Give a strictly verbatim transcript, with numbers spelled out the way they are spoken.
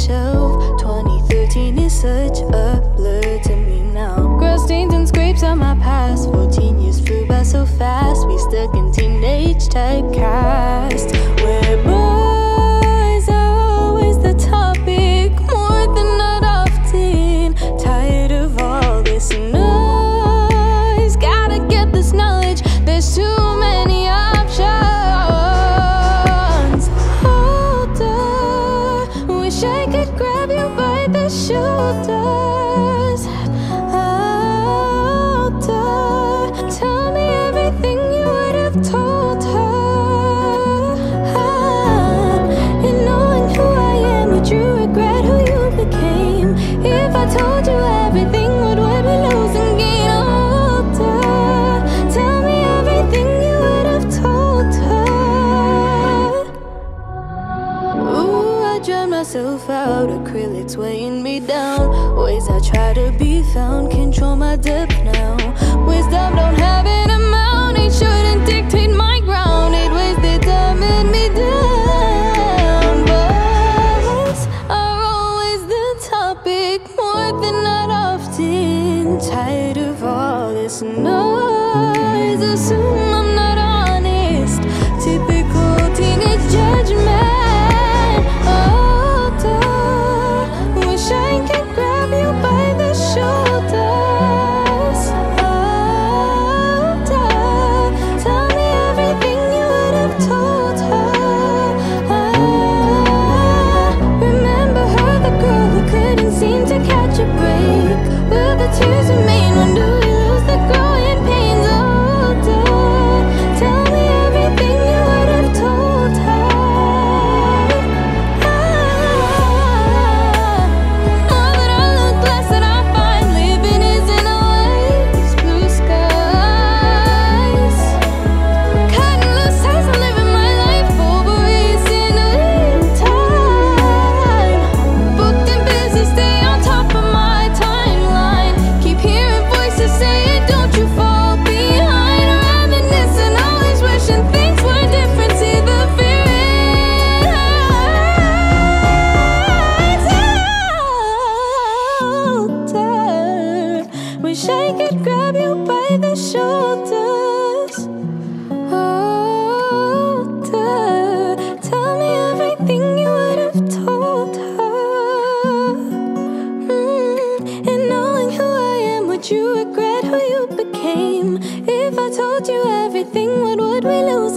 shelf. Twenty thirteen is such a blur to me now. Grass stains and scrapes on my past. Fourteen years flew by so fast. We stuck in teenage typecast, where boys are always the topic, more than not often. Tired of all this noise, gotta get this knowledge. There's too many options. Older, wish I could grab you by the shoulders. Older, tell me everything you would have told her. And knowing who I am, would you regret who you became? If I told you everything, what would we lose and gain? Older, tell me everything you would have told her. Ooh, I drown myself out, acrylics weighing me down. Ways I try to be found, control my depth now. Wisdom don't have an amount, it shouldn't dictate my ground. It weighs the diamond me down. Boys are always the topic, more than not often. Tired of all this noise, assume I'm not honest. Typical teenage judgment. Older, wish I could grab you by the shoulders. Older, tell me everything you would have told her. Remember her, the girl who couldn't seem to catch a break. Will the tears remain? When do we lose the growing pains? Older, tell me everything you would have told her. More than I look, less than I find. Living isn't always blue skies. Cutting loose ties, I'm living my life over wasting time. Booked and busy, stay on top of my timeline. Keep hearing voices saying, don't you fall behind. Reminiscing, always wishing things were different. See the fear in eyes. Older, wish I could grab you by the shoulders. Older, tell me everything you would have told her. Mm, and knowing who I am, would you regret who you became? If I told you everything, what would we lose